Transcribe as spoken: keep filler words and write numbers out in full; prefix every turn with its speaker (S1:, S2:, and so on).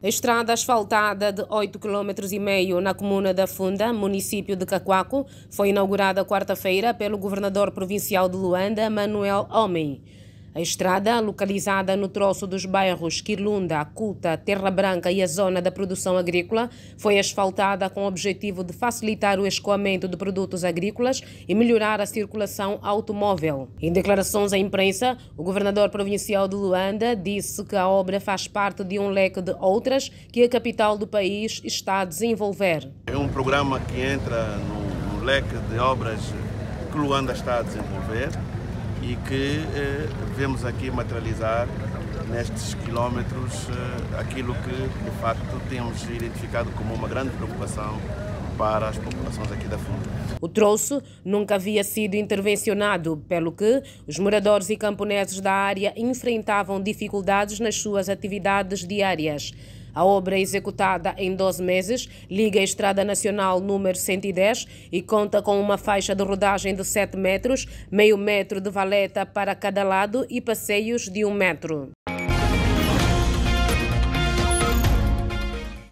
S1: A estrada asfaltada de oito quilômetros e meio na comuna da Funda, município de Cacoaco, foi inaugurada quarta-feira pelo governador provincial de Luanda, Manuel Homem. A estrada, localizada no troço dos bairros Quilunda, Cuta, Terra Branca e a zona da produção agrícola, foi asfaltada com o objetivo de facilitar o escoamento de produtos agrícolas e melhorar a circulação automóvel. Em declarações à imprensa, o governador provincial de Luanda disse que a obra faz parte de um leque de outras que a capital do país está a desenvolver.
S2: É um programa que entra no, no leque de obras que Luanda está a desenvolver e que eh, vemos aqui materializar nestes quilómetros eh, aquilo que de facto temos identificado como uma grande preocupação para as populações aqui da Funda.
S1: O troço nunca havia sido intervencionado, pelo que os moradores e camponeses da área enfrentavam dificuldades nas suas atividades diárias. A obra, executada em doze meses, liga a Estrada Nacional número cento e dez e conta com uma faixa de rodagem de sete metros, meio metro de valeta para cada lado e passeios de um metro.